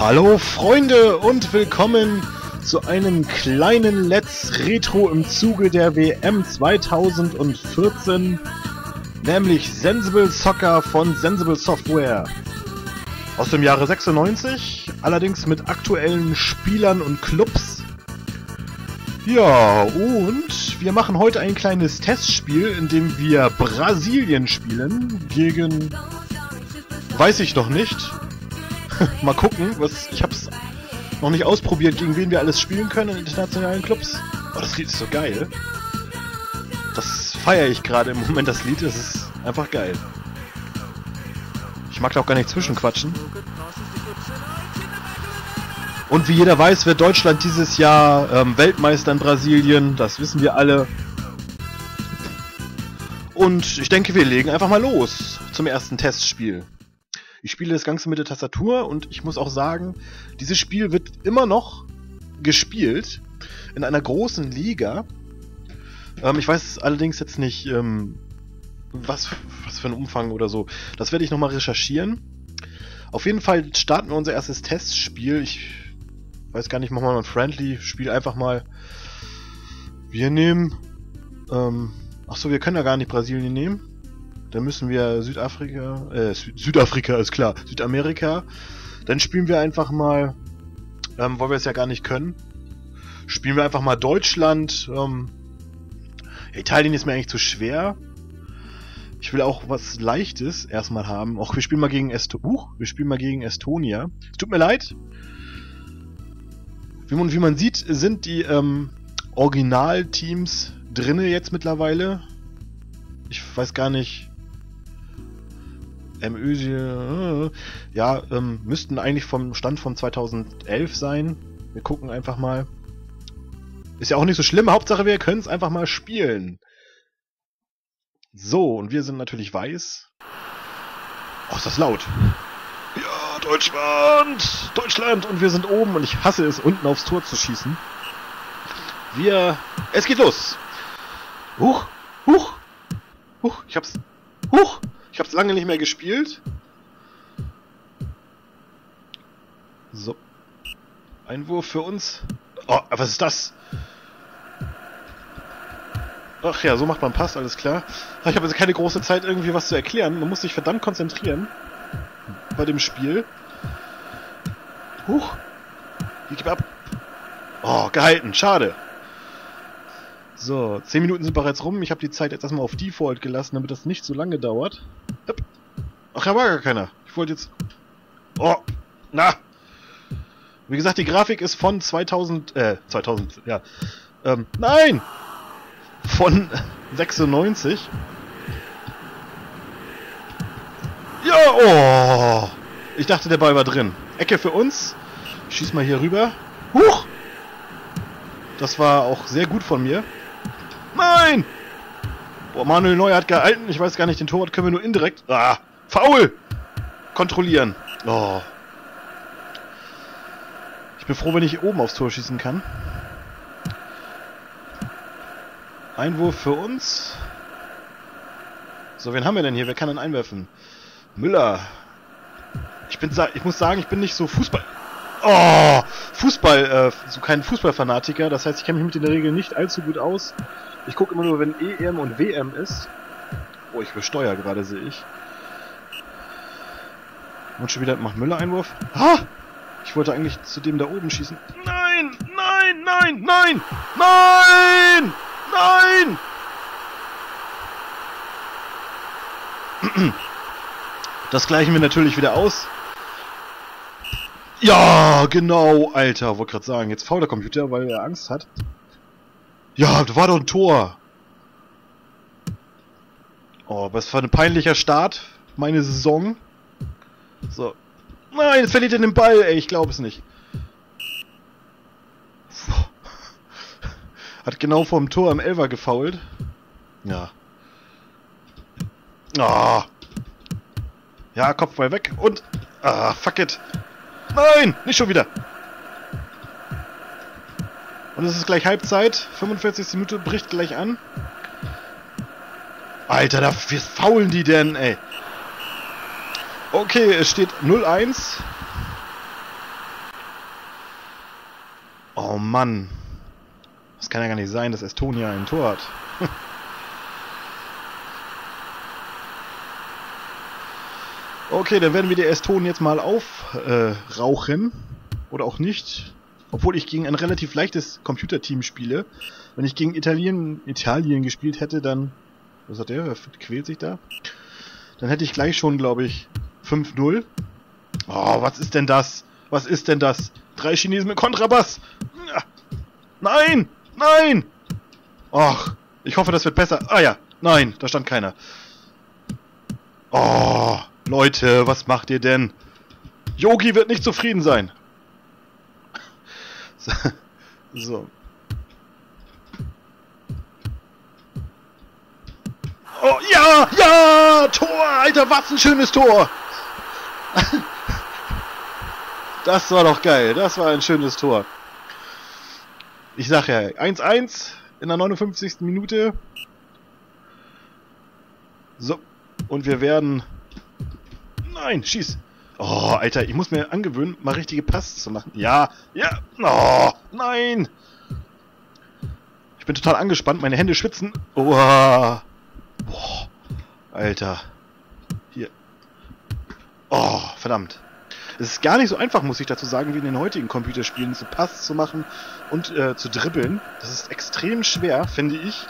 Hallo Freunde und willkommen zu einem kleinen Let's Retro im Zuge der WM 2014, nämlich Sensible Soccer von Sensible Software. Aus dem Jahre 96, allerdings mit aktuellen Spielern und Clubs. Ja, und wir machen heute ein kleines Testspiel, in dem wir Brasilien spielen gegen... weiß ich noch nicht. Mal gucken, ich hab's noch nicht ausprobiert, gegen wen wir alles spielen können in internationalen Clubs. Oh, das Lied ist so geil. Das feiere ich gerade im Moment, das Lied. Es ist einfach geil. Ich mag da auch gar nicht zwischenquatschen. Und wie jeder weiß, wird Deutschland dieses Jahr Weltmeister in Brasilien. Das wissen wir alle. Und ich denke, wir legen einfach mal los zum ersten Testspiel. Ich spiele das Ganze mit der Tastatur und ich muss auch sagen, dieses Spiel wird immer noch gespielt in einer großen Liga. Ich weiß allerdings jetzt nicht, was für ein Umfang oder so. Das werde ich nochmal recherchieren. Auf jeden Fall starten wir unser erstes Testspiel. Ich weiß gar nicht, machen wir mal ein Friendly-Spiel einfach mal. Wir nehmen... achso, wir können ja gar nicht Brasilien nehmen. Dann müssen wir Südafrika ist klar, Südamerika. Dann spielen wir einfach mal, weil wir es ja gar nicht können, spielen wir einfach mal Deutschland. Italien ist mir eigentlich zu schwer. Ich will auch was Leichtes erstmal haben. Och, wir spielen mal gegen Estonia. Es tut mir leid. Wie man sieht, sind die Originalteams drinne jetzt mittlerweile. Ich weiß gar nicht. Müssten eigentlich vom Stand von 2011 sein. Wir gucken einfach mal. Ist ja auch nicht so schlimm. Hauptsache, wir können es einfach mal spielen. So, und wir sind natürlich weiß. Oh, ist das laut. Ja, Deutschland! Deutschland! Und wir sind oben und ich hasse es, unten aufs Tor zu schießen. Es geht los! Huch! Ich hab's lange nicht mehr gespielt. So. Einwurf für uns. Oh, was ist das? Ach ja, so macht man Pass, alles klar. Ich habe jetzt keine große Zeit, irgendwie was zu erklären. Man muss sich verdammt konzentrieren bei dem Spiel. Huch. Ich gebe ab. Oh, gehalten. Schade. So, 10 Minuten sind bereits rum. Ich habe die Zeit jetzt erstmal auf Default gelassen, damit das nicht so lange dauert. Ach, da war gar keiner. Ich wollte jetzt... Oh, na! Wie gesagt, die Grafik ist von 2000, ja. Nein! Von 96. Ja, oh! Ich dachte, der Ball war drin. Ecke für uns. Ich schieß mal hier rüber. Huch! Das war auch sehr gut von mir. Nein! Boah, Manuel Neuer hat gehalten. Ich weiß gar nicht, den Torwart können wir nur indirekt... Ah! Foul! Kontrollieren. Oh. Ich bin froh, wenn ich oben aufs Tor schießen kann. Einwurf für uns. So, wen haben wir denn hier? Wer kann denn einwerfen? Müller. Ich muss sagen, ich bin nicht so Fußball... Oh! So kein Fußballfanatiker. Das heißt, ich kenne mich mit in der Regel nicht allzu gut aus. Ich gucke immer nur, wenn EM und WM ist. Oh, ich besteuere gerade, sehe ich. Und schon wieder macht Müller Einwurf. Ha! Ich wollte eigentlich zu dem da oben schießen. Nein! Nein! Nein! Nein! Nein! Nein! Das gleichen wir natürlich wieder aus. Ja, genau, Alter. Wollte gerade sagen, jetzt faul der Computer, weil er Angst hat. Ja, da war doch ein Tor. Oh, was für ein peinlicher Start. Meine Saison. So. Nein, jetzt verliert er den Ball, ey. Ich glaube es nicht. Hat genau vorm Tor am Elfer gefoult. Ja. Ah. Ja, Kopfball weg und... Ah, fuck it. Nein, nicht schon wieder. Und es ist gleich Halbzeit. 45. Minute bricht gleich an. Alter, wie faulen die denn, ey? Okay, es steht 0-1. Oh Mann. Das kann ja gar nicht sein, dass Estonia ein Tor hat. Okay, dann werden wir die Estonen jetzt mal aufrauchen. Oder auch nicht. Obwohl ich gegen ein relativ leichtes Computerteam spiele. Wenn ich gegen Italien gespielt hätte, dann... Was hat der? Wer quält sich da? Dann hätte ich gleich schon, glaube ich, 5-0. Oh, was ist denn das? Was ist denn das? 3 Chinesen mit Kontrabass! Nein! Nein! Och, ich hoffe, das wird besser. Ah ja, nein, da stand keiner. Oh, Leute, was macht ihr denn? Yogi wird nicht zufrieden sein. So. Oh, ja! Ja! Tor! Alter, was ein schönes Tor! Das war doch geil. Das war ein schönes Tor. Ich sag ja, 1-1 in der 59. Minute. So. Und wir werden... Nein, schieß! Oh, Alter, ich muss mir angewöhnen, mal richtige Pass zu machen. Ja, ja! Oh, nein! Ich bin total angespannt, meine Hände schwitzen. Oh, boah, Alter. Hier. Oh, verdammt. Es ist gar nicht so einfach, muss ich dazu sagen, wie in den heutigen Computerspielen, zu Pass zu machen und zu dribbeln. Das ist extrem schwer, finde ich.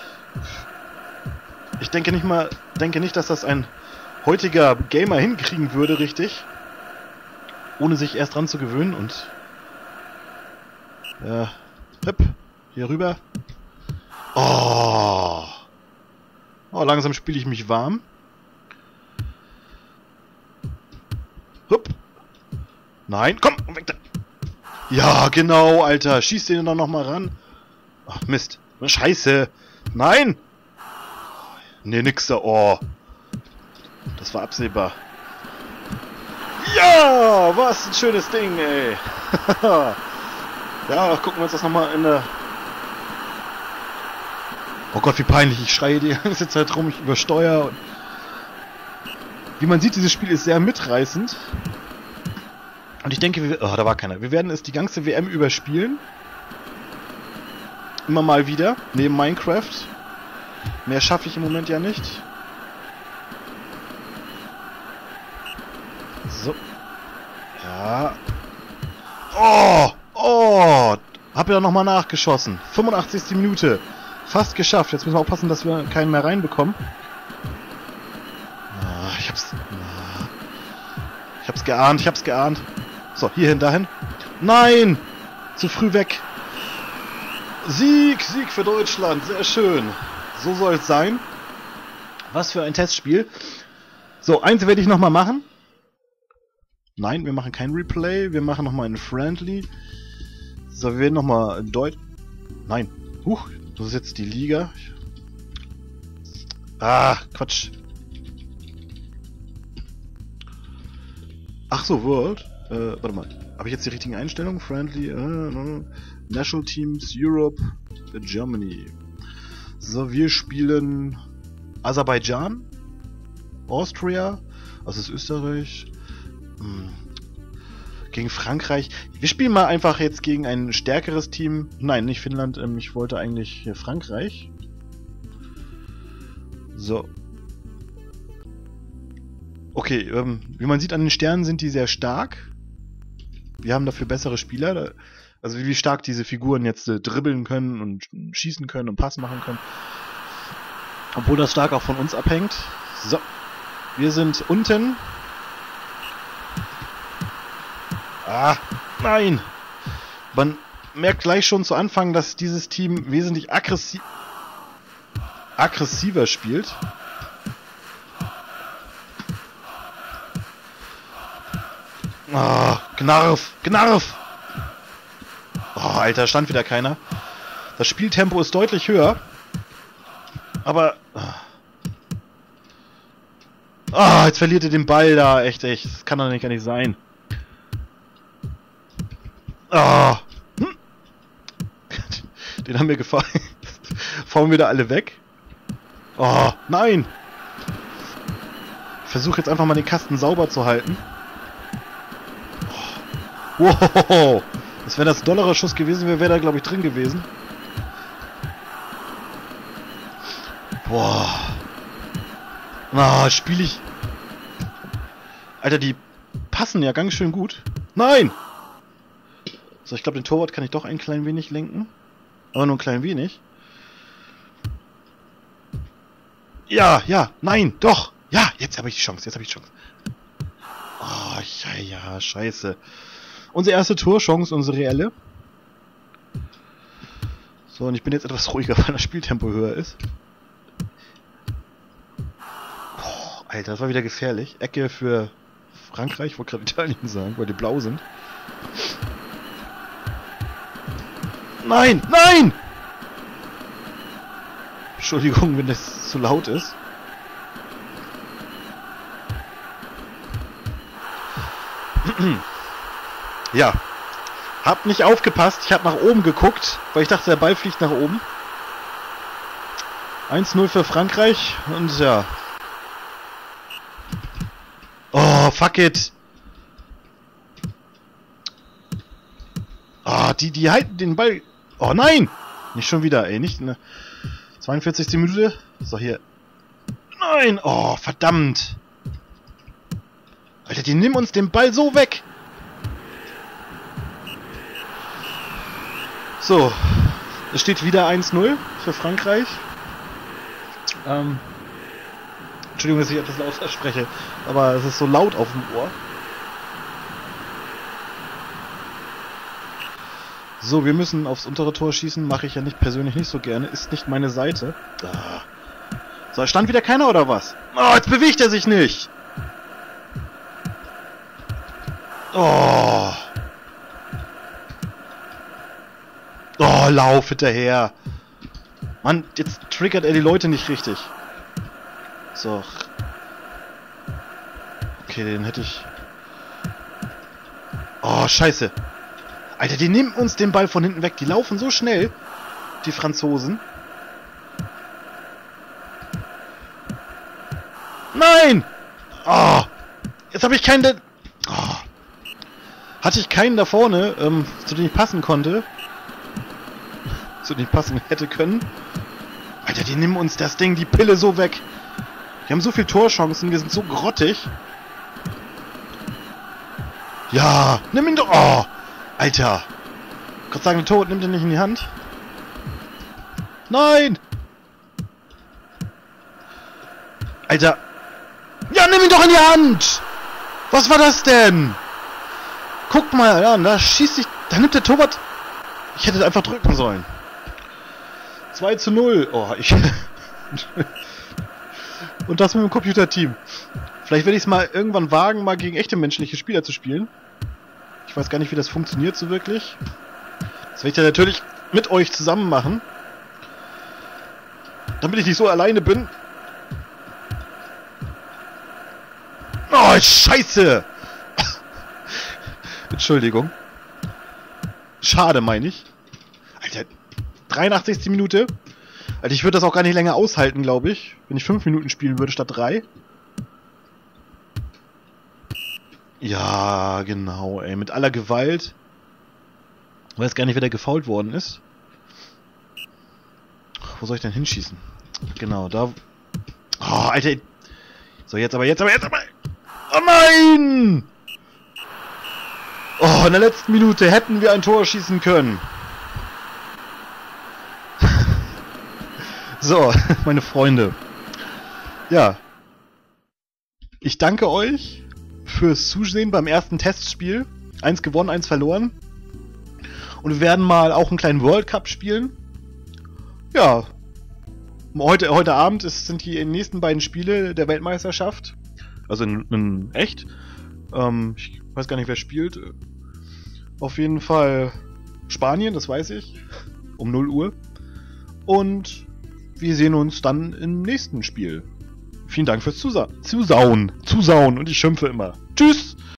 Ich denke nicht, dass das ein heutiger Gamer hinkriegen würde, richtig. Ohne sich erst dran zu gewöhnen und... Ja, hüpp, hier rüber. Oh, langsam spiele ich mich warm. Hup. Nein, komm, weg da. Ja, genau, Alter. Schieß den dann nochmal ran. Ach, Mist. Scheiße. Nein. Nee, nix da. Oh. Das war absehbar. Ja, was ein schönes Ding, ey. Ja, gucken wir uns das nochmal in der... Oh Gott, wie peinlich. Ich schreie die ganze Zeit rum, ich übersteuere. Wie man sieht, dieses Spiel ist sehr mitreißend. Und ich denke, oh, da war keiner. Wir werden es die ganze WM überspielen. Immer mal wieder, neben Minecraft. Mehr schaffe ich im Moment ja nicht. So. Ja. Oh! Hab ja nochmal nachgeschossen. 85. Minute. Fast geschafft. Jetzt müssen wir aufpassen, dass wir keinen mehr reinbekommen. Ich hab's geahnt. So, hierhin, dahin. Nein! Zu früh weg. Sieg für Deutschland. Sehr schön. So soll es sein. Was für ein Testspiel. So, eins werde ich nochmal machen. Nein, wir machen kein Replay. Wir machen nochmal ein Friendly. So, wir werden nochmal Nein. Huch, das ist jetzt die Liga. Quatsch. Ach so, World. Warte mal. Habe ich jetzt die richtigen Einstellungen? Friendly, National Teams, Europe, Germany. So, wir spielen Aserbaidschan, Austria, was ist Österreich, gegen Frankreich. Wir spielen mal einfach jetzt gegen ein stärkeres Team. Nein, nicht Finnland, ich wollte eigentlich hier Frankreich. So. Okay, wie man sieht an den Sternen sind die sehr stark. Wir haben dafür bessere Spieler. Also wie stark diese Figuren jetzt dribbeln können und schießen können und Pass machen können. Obwohl das stark auch von uns abhängt. So. Wir sind unten. Nein! Man merkt gleich schon zu Anfang, dass dieses Team wesentlich aggressiver spielt. Gnarf! Oh, Alter, stand wieder keiner. Das Spieltempo ist deutlich höher. Aber... jetzt verliert ihr den Ball da. Echt. Das kann doch gar nicht sein. Den haben wir gefallen. Fahren wir da alle weg? Oh, nein! Ich versuche jetzt einfach mal den Kasten sauber zu halten. Wow! Das wäre das dollere Schuss gewesen, wäre da, glaube ich, drin gewesen. Boah. Na, spiele ich... Alter, die passen ja ganz schön gut. Nein! So, ich glaube, den Torwart kann ich doch ein klein wenig lenken. Aber nur ein klein wenig. Ja, ja, nein, doch! Ja, jetzt habe ich die Chance, Oh, ja, scheiße. Unsere erste Torchance, unsere reelle. So, und ich bin jetzt etwas ruhiger, weil das Spieltempo höher ist. Boah, Alter, das war wieder gefährlich. Ecke für Frankreich, ich wollte gerade Italien sagen, weil die blau sind. Nein, nein! Entschuldigung, wenn das zu laut ist. Ja. Hab nicht aufgepasst. Ich hab nach oben geguckt, weil ich dachte, der Ball fliegt nach oben. 1-0 für Frankreich und ja. Oh, fuck it. Ah, die halten den Ball. Oh nein! Nicht schon wieder, ey. Nicht in der 42. Minute. So, hier. Nein! Oh, verdammt. Alter, die nehmen uns den Ball so weg. So. Es steht wieder 1-0 für Frankreich. Entschuldigung, dass ich etwas lauter spreche. Aber es ist so laut auf dem Ohr. So, wir müssen aufs untere Tor schießen. Mache ich ja nicht persönlich nicht so gerne. Ist nicht meine Seite. Ah. So, stand wieder keiner oder was? Oh, jetzt bewegt er sich nicht. Oh. Oh, lauf hinterher. Mann, jetzt triggert er die Leute nicht richtig. So. Okay, den hätte ich... Oh, scheiße. Alter, die nehmen uns den Ball von hinten weg. Die laufen so schnell, die Franzosen. Nein! Oh, jetzt habe ich keinen... Oh. Hatte ich keinen da vorne, zu dem ich passen konnte. Zu dem ich passen hätte können. Alter, die nehmen uns das Ding, die Pille so weg. Wir haben so viele Torchancen, wir sind so grottig. Ja, nimm ihn doch... Oh, Alter. Gott sei Dank, der Torwart nimmt ihn nicht in die Hand. Nein! Alter. Ja, nimm ihn doch in die Hand! Was war das denn? Guck mal an, da schießt sich... Da nimmt der Torwart... Ich hätte einfach drücken sollen. 2-0. Oh, ich... Und das mit dem Computerteam. Vielleicht werde ich es mal irgendwann wagen, mal gegen echte menschliche Spieler zu spielen. Ich weiß gar nicht, wie das funktioniert so wirklich. Das werde ich ja natürlich mit euch zusammen machen. Damit ich nicht so alleine bin. Oh, scheiße! Entschuldigung. Schade, meine ich. Alter, 83. Minute. Alter, ich würde das auch gar nicht länger aushalten, glaube ich. Wenn ich 5 Minuten spielen würde statt 3. Ja, genau, ey. Mit aller Gewalt. Ich weiß gar nicht, wer da gefoult worden ist. Wo soll ich denn hinschießen? Genau, da... Oh, Alter. So, jetzt aber. Oh nein! Oh, in der letzten Minute hätten wir ein Tor schießen können. So, meine Freunde. Ja. Ich danke euch fürs Zusehen beim ersten Testspiel. 1 gewonnen, 1 verloren. Und wir werden mal auch einen kleinen World Cup spielen. Ja. Heute Abend sind die nächsten beiden Spiele der Weltmeisterschaft. Also in echt. Ich weiß gar nicht, wer spielt. Auf jeden Fall Spanien, das weiß ich. Um 0 Uhr. Und wir sehen uns dann im nächsten Spiel. Vielen Dank fürs Zusauen. Und ich schimpfe immer. Tschüss!